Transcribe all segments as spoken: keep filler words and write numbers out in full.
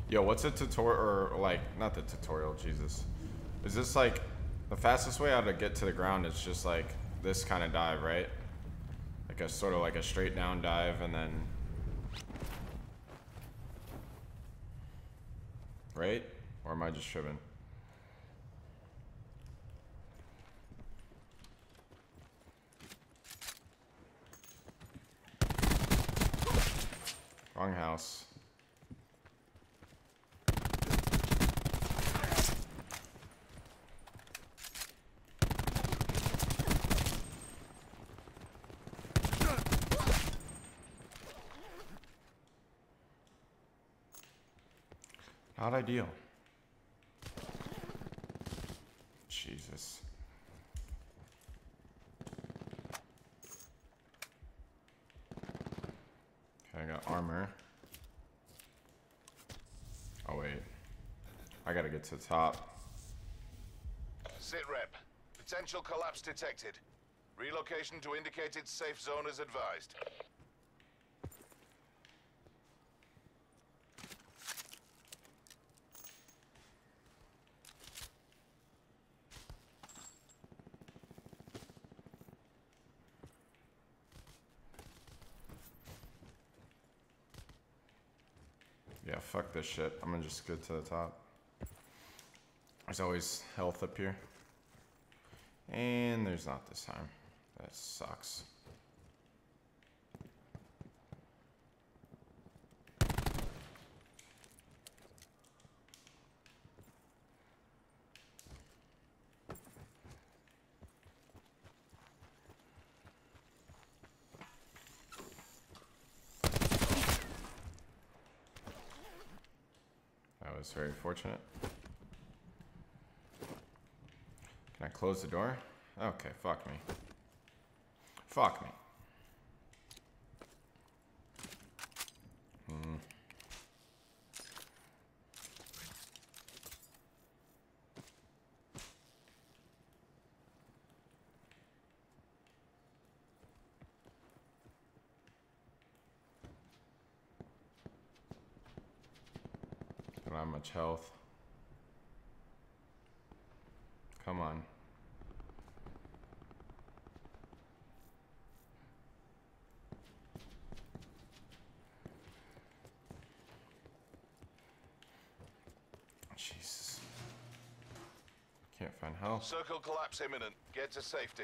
Yo, what's a tutorial, or like, not the tutorial, Jesus. Is this like, the fastest way how to get to the ground is just like this kind of dive, right? Like a sort of like a straight down dive and then, right? Or am I just tripping? Wrong house. Not ideal. Jesus. Okay, I got armor. Oh wait. I gotta get to the top. Sit rep. Potential collapse detected. Relocation to indicated safe zone is advised. Yeah, fuck this shit. I'm gonna just get to the top. There's always health up here. And there's not this time. That sucks. That was very fortunate. Can I close the door? Okay, fuck me. Fuck me. Hmm. Don't have much health. Come on. Jesus. Can't find health. Circle collapse imminent. Get to safety.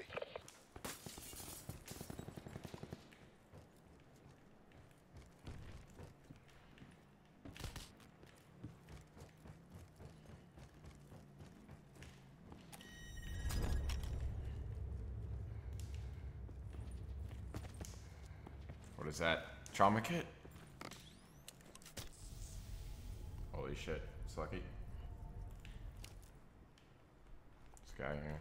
What is that? Trauma kit? Holy shit. It's lucky. This guy here.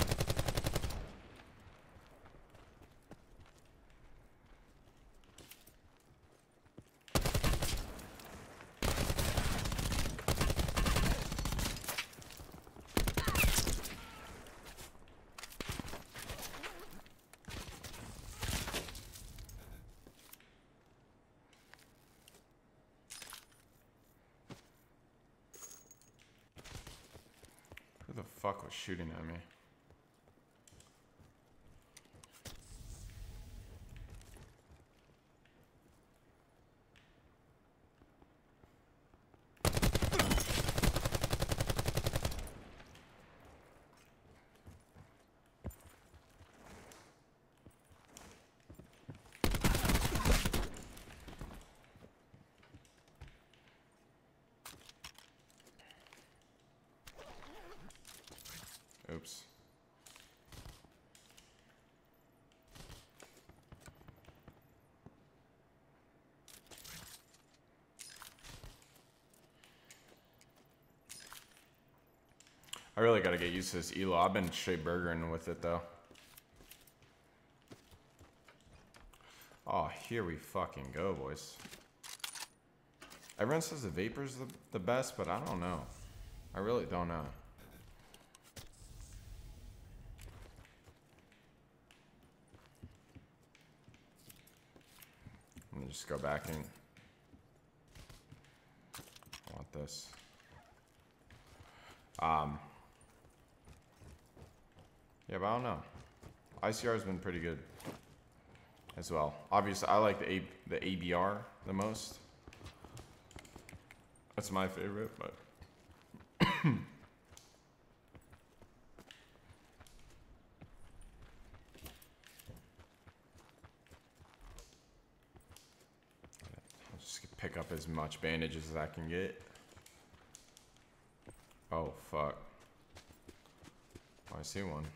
Who the fuck was shooting at me? Oops. I really gotta get used to this E L O. I've been straight burgering with it though. Oh, here we fucking go, boys. Everyone says the Vapor's the, the best, but I don't know. I really don't know. Let me just go back and... I want Not this. Um. Yeah, but I don't know. I C R has been pretty good as well. Obviously, I like the A the A B R the most. That's my favorite, but. I'll just pick up as much bandages as I can get. Oh, fuck. Oh, I see one.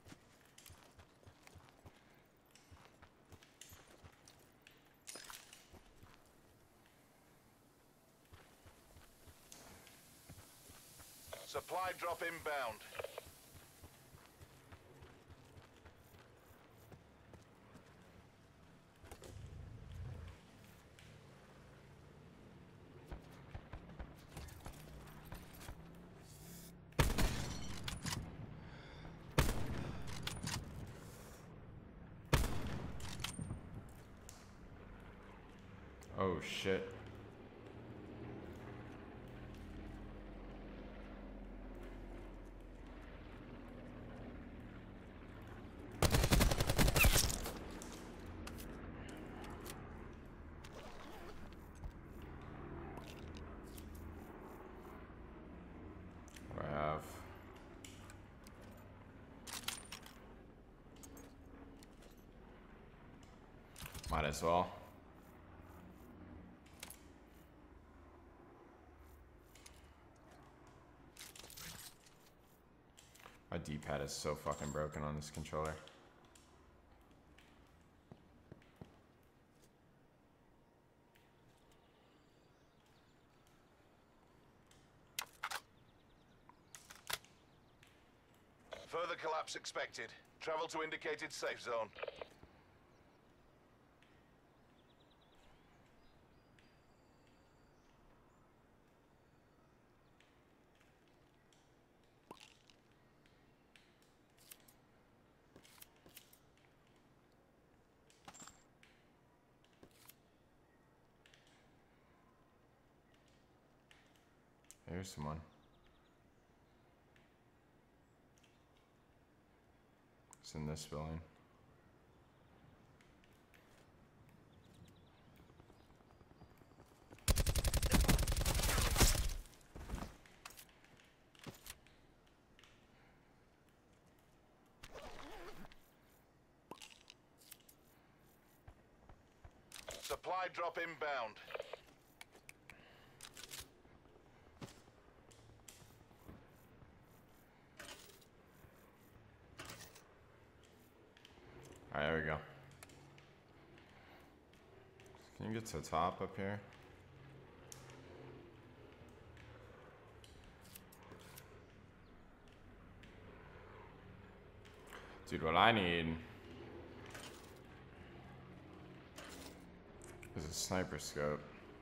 Supply drop inbound. Oh, shit. What do I have? Might as well. My D-pad is so fucking broken on this controller. Further collapse expected. Travel to indicated safe zone. Here's someone. It's in this building. Supply drop inbound. Alright, there we go. Can you get to the top up here? Dude, what I need is a sniper scope.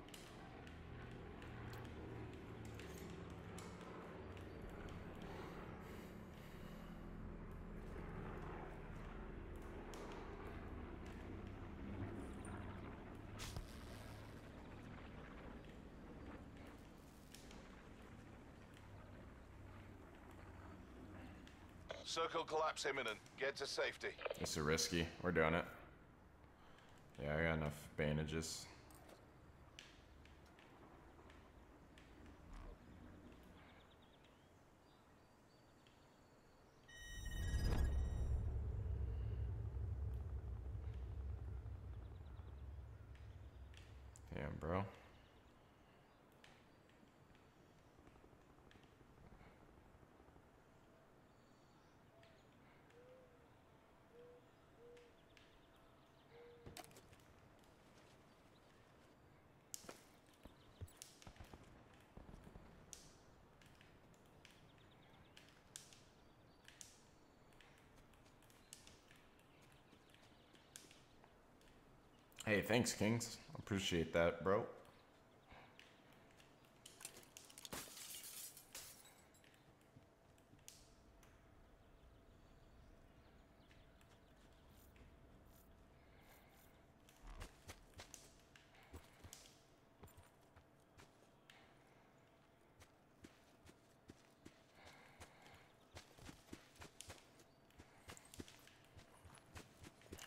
Circle collapse imminent. Get to safety. This is risky. We're doing it. Yeah, I got enough bandages. Damn, bro. Hey, thanks, Kings. Appreciate that, bro.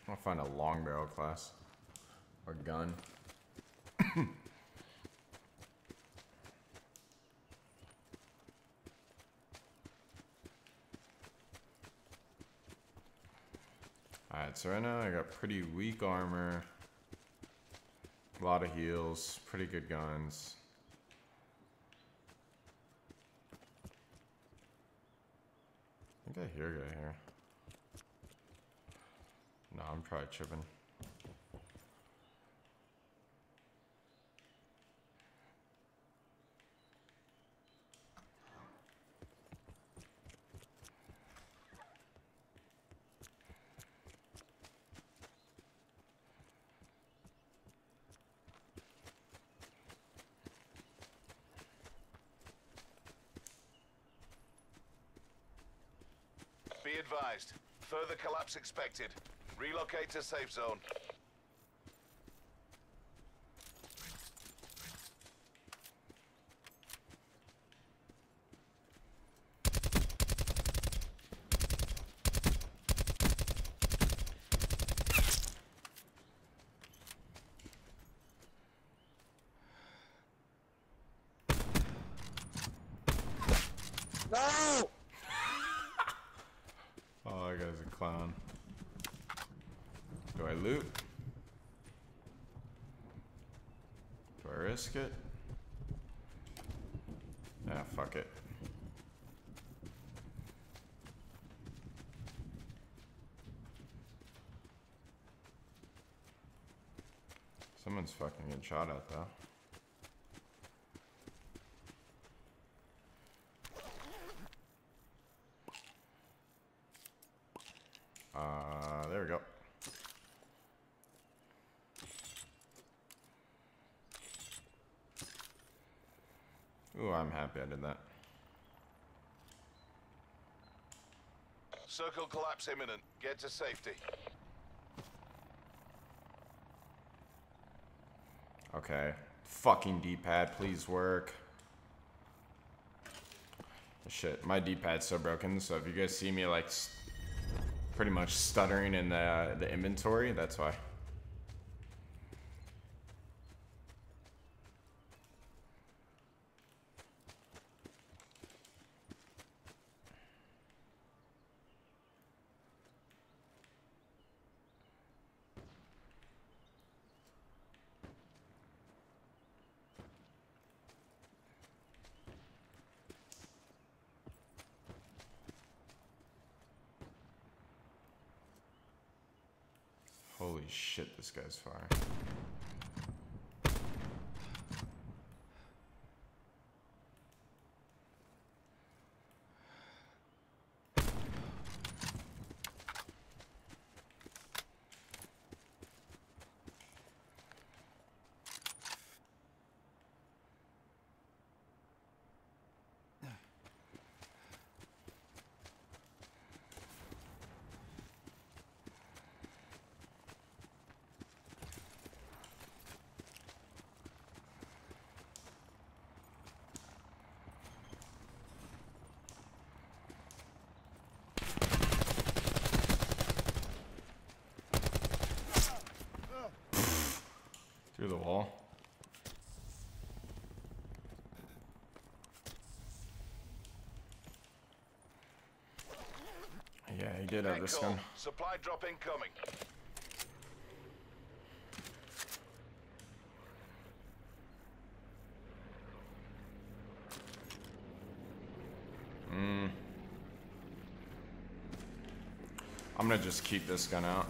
I'll find a long barrel class or gun. Alright, so right now I got pretty weak armor, a lot of heals, pretty good guns. I think I hear a guy here. No, I'm probably tripping. Be advised. Further collapse expected. Relocate to safe zone. No! Oh, that guy's a clown. Do I loot? Do I risk it? Ah, fuck it. Someone's fucking getting shot at though. Uh, there we go. Ooh, I'm happy I did that. Circle collapse imminent. Get to safety. Okay. Fucking D-pad, please work. Shit, my D-pad's so broken, so if you guys see me like s pretty much stuttering in the, uh, the inventory, that's why. Holy shit, this guy's fire. Through the wall. Yeah, he did have this Echo. gun. Supply drop incoming. Mm. I'm gonna just keep this gun out.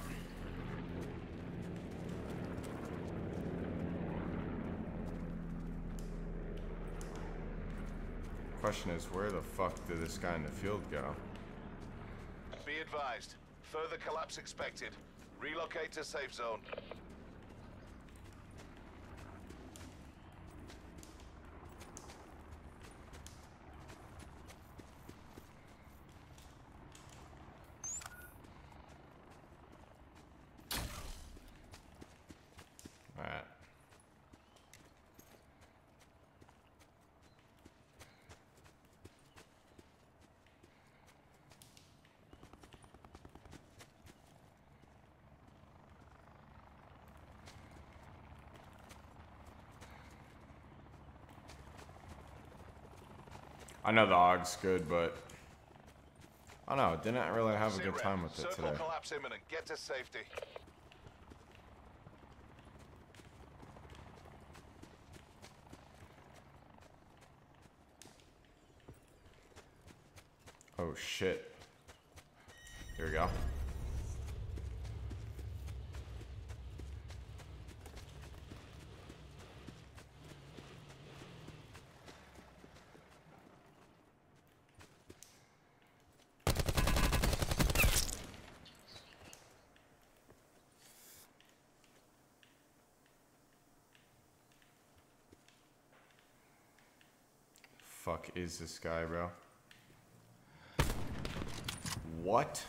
Question is, where the fuck did this guy in the field go? Be advised. Further collapse expected. Relocate to safe zone. Alright. I know the A U G's good, but I don't know. Didn't really have a Sit good rep. time with it Circle today. collapse imminent. Get to safety. Oh shit. Here we go. Fuck is this guy, bro? What?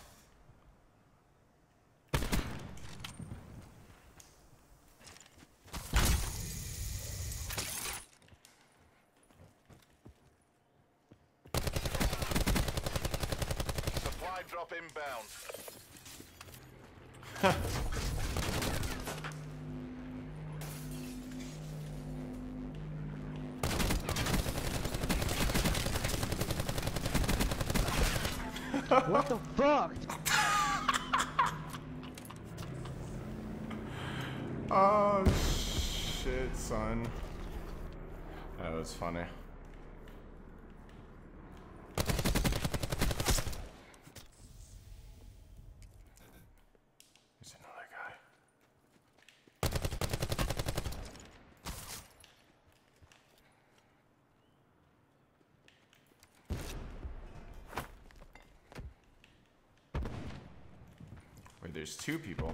Supply drop inbound. What the fuck? Oh shit, son. That was funny. There's another guy. Wait, there's two people.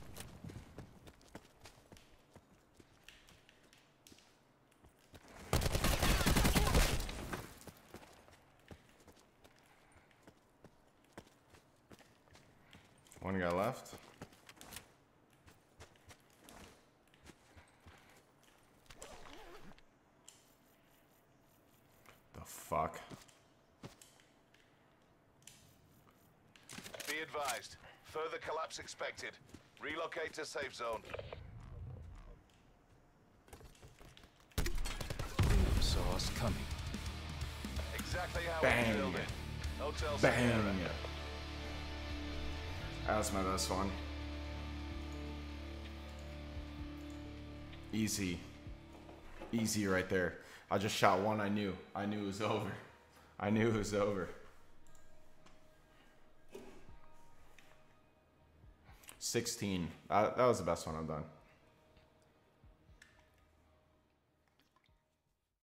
One guy left. The fuck? Be advised. Further collapse expected. Relocate to safe zone. Saw us coming. Exactly how Bang. we build it. Hotel Bang! Sierra. That was my best one. Easy. Easy right there. I just shot one. I knew. I knew it was over. I knew it was over. sixteen. That, that was the best one I've done.